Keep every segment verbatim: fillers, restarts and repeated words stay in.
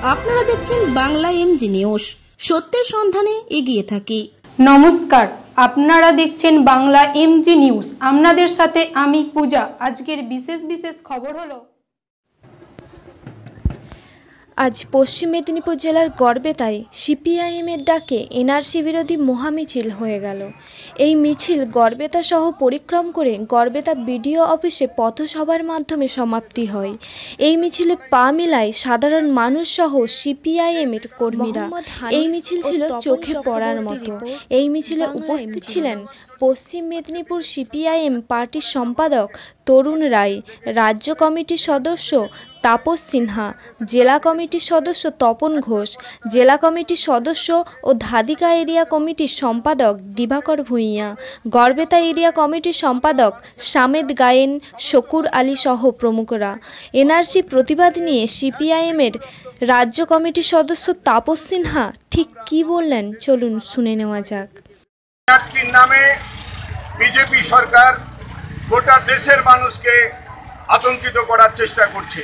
আপনারা দেখছেন Bangla MG news, সত্যের সন্ধানে এগিয়ে থাকি। নমস্কার, আপনারা দেখছেন বাংলা এমজি নিউজ। আপনাদের সাথে আমি পূজা। আজকের বিশেষ বিশেষ খবর হলো, আজ পশ্চিম মেদিনীপুর জেলার গড়বেতায় সিপিআইএমের ডাকে এনআরসি বিরোধী মহামিছিল হয়ে গেল। এই মিছিল গড়বেতা সহ পরিক্রম করে গড়বেতা বিডিও অফিসে পথসভার মাধ্যমে সমাপ্তি হয়। এই মিছিলে পা মেলায় সাধারণ মানুষ সহ সিপিআইএমের কর্মীরা। এই মিছিল ছিল চোখে পড়ার মতো। এই মিছিলে উপস্থিত ছিলেন পশ্চিম মেদিনীপুর সিপিআইএম পার্টির সম্পাদক তরুণ রায়, রাজ্য কমিটির সদস্য তাপস সিনহা, জেলা কমিটির সদস্য তপন ঘোষ, জেলা কমিটির সদস্য ও ধাদিকা এরিয়া কমিটির সম্পাদক দিবাকর ভূঁইয়া, গড়বেতা এরিয়া কমিটির সম্পাদক সামেদ গায়েন, শকুর আলী সহ প্রমুখরা। এনআরসি প্রতিবাদ নিয়ে সিপিআইএমের রাজ্য কমিটির সদস্য তাপস সিনহা ঠিক কী বললেন, চলুন শুনে নেওয়া যাক। এনআরসির নামে বিজেপি সরকার গোটা দেশের মানুষকে আতঙ্কিত করার চেষ্টা করছে।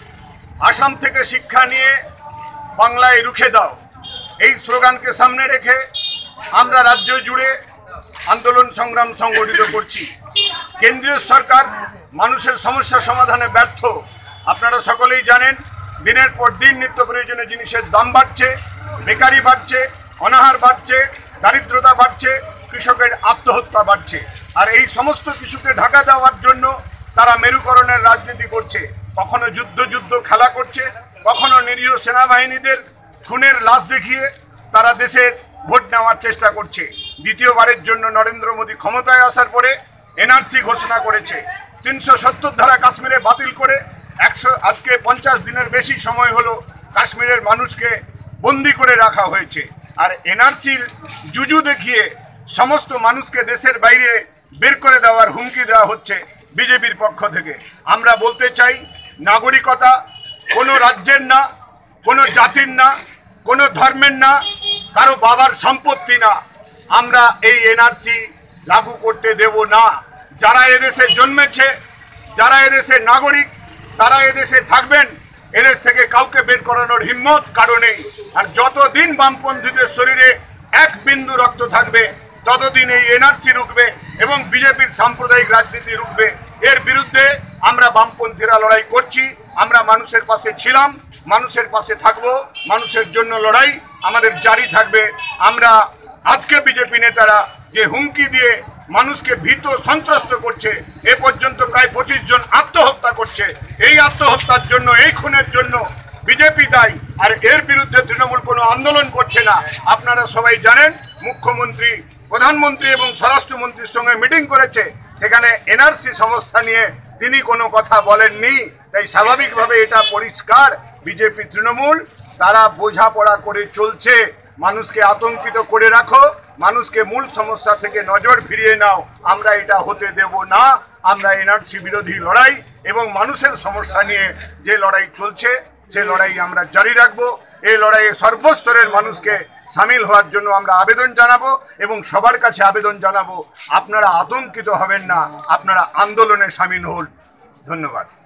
আসাম থেকে শিক্ষা নিয়ে বাংলায় রুখে দাও, এই স্লোগানকে সামনে রেখে আমরা রাজ্য জুড়ে আন্দোলন সংগ্রাম সংগঠিত করছি। কেন্দ্রীয় সরকার মানুষের সমস্যা সমাধানে ব্যর্থ। আপনারা সকলেই জানেন, দিনের পর দিন নিত্য প্রয়োজনীয় জিনিসের দাম বাড়ছে, বেকারি বাড়ছে, অনাহার বাড়ছে, দারিদ্রতা বাড়ছে, কৃষকের আত্মহত্যা বাড়ছে। আর এই সমস্ত কিছুকে ঢাকা দেওয়ার জন্য তারা মেরুকরণের রাজনীতি করছে। কখনো যুদ্ধ যুদ্ধ খেলা করছে, কখনো নিরীহ সেনাবাহিনীদের খুনের লাশ দেখিয়ে তারা দেশের ভোট নেওয়ার চেষ্টা করছে। দ্বিতীয়বারের জন্য নরেন্দ্র মোদী ক্ষমতায় আসার পরে এনআরসি ঘোষণা করেছে। তিনশো সত্তর ধারা কাশ্মীরে বাতিল করে একশো আজকে পঞ্চাশ দিনের বেশি সময় হলো কাশ্মীরের মানুষকে বন্দি করে রাখা হয়েছে। আর এনআরসির জুজু দেখিয়ে সমস্ত মানুষকে দেশের বাইরে বের করে দেওয়ার হুমকি দেওয়া হচ্ছে বিজেপির পক্ষ থেকে। আমরা বলতে চাই, নাগরিকতা কোনো রাজ্যের না, কোনো জাতির না, কোনো ধর্মের না, কারো বাবার সম্পত্তি না। আমরা এই এনআরসি লাগু করতে দেব না। যারা এদেশে জন্মেছে, যারা এদেশের নাগরিক, তারা এদেশে থাকবেন। এদেশ থেকে কাউকে বের করানোর হিম্মত কারো নেই। আর যতদিন বামপন্থীদের শরীরে এক বিন্দু রক্ত থাকবে, ততদিন এই এনআরসি রুখবে এবং বিজেপির সাম্প্রদায়িক রাজনীতি রুখবে। এর বিরুদ্ধে আমরা বামপন্থীরা লড়াই করছি। আমরা মানুষের পাশে ছিলাম, মানুষের পাশে থাকবো, মানুষের জন্য লড়াই আমাদের জারি থাকবে। আমরা আজকে বিজেপি নেতারা যে হুমকি দিয়ে মানুষকে ভীত সন্ত্রস্ত করছে, এ পর্যন্ত প্রায় পঁচিশ জন আত্মহত্যা করছে। এই আত্মহত্যার জন্য, এই খুনের জন্য বিজেপি দায়ী। আর এর বিরুদ্ধে তৃণমূল কোনো আন্দোলন করছে না। আপনারা সবাই জানেন, মুখ্যমন্ত্রী, প্রধানমন্ত্রী এবং স্বরাষ্ট্রমন্ত্রীর সঙ্গে মিটিং করেছে, সেখানে এনআরসি সমস্যা নিয়ে তিনি কোনো কথা বলেননি। তাই স্বাভাবিকভাবে এটা পরিষ্কার, বিজেপি তৃণমূল তারা বোঝাপড়া করে চলছে। মানুষকে আতঙ্কিত করে রাখো, মানুষকে মূল সমস্যা থেকে নজর ফিরিয়ে নাও। আমরা এটা হতে দেব না। আমরা এনআরসি বিরোধী লড়াই এবং মানুষের সমস্যা নিয়ে যে লড়াই চলছে, সে লড়াই আমরা জারি রাখবো। এই লড়াইয়ে সর্বস্তরের মানুষকে সামিল হওয়ার জন্য আমরা আবেদন জানাবো এবং সবার কাছে আবেদন জানাবো, আপনারা আতঙ্কিত হবেন না, আপনারা আন্দোলনে সামিল হন। ধন্যবাদ।